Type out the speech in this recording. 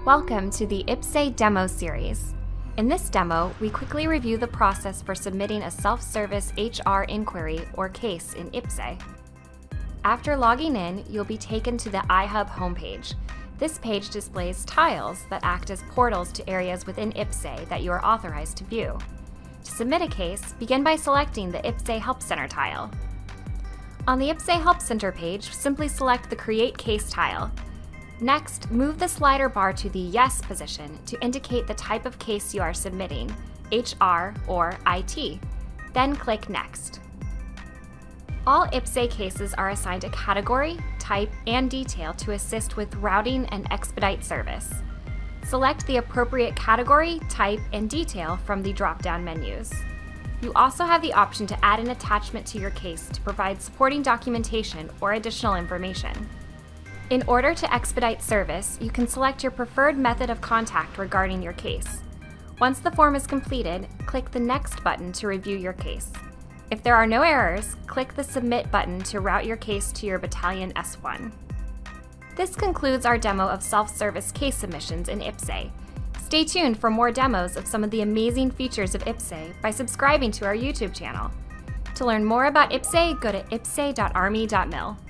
Welcome to the IPPS-A Demo Series. In this demo, we quickly review the process for submitting a self-service HR inquiry or case in IPPS-A. After logging in, you'll be taken to the iHub homepage. This page displays tiles that act as portals to areas within IPPS-A that you are authorized to view. To submit a case, begin by selecting the IPPS-A Help Center tile. On the IPPS-A Help Center page, simply select the Create Case tile. Next, move the slider bar to the Yes position to indicate the type of case you are submitting, HR or IT. Then click Next. All IPPS-A cases are assigned a category, type, and detail to assist with routing and expedite service. Select the appropriate category, type, and detail from the drop-down menus. You also have the option to add an attachment to your case to provide supporting documentation or additional information. In order to expedite service, you can select your preferred method of contact regarding your case. Once the form is completed, click the Next button to review your case. If there are no errors, click the Submit button to route your case to your Battalion S1. This concludes our demo of self-service case submissions in IPPS-A. Stay tuned for more demos of some of the amazing features of IPPS-A by subscribing to our YouTube channel. To learn more about IPPS-A, go to ipps-a.army.mil.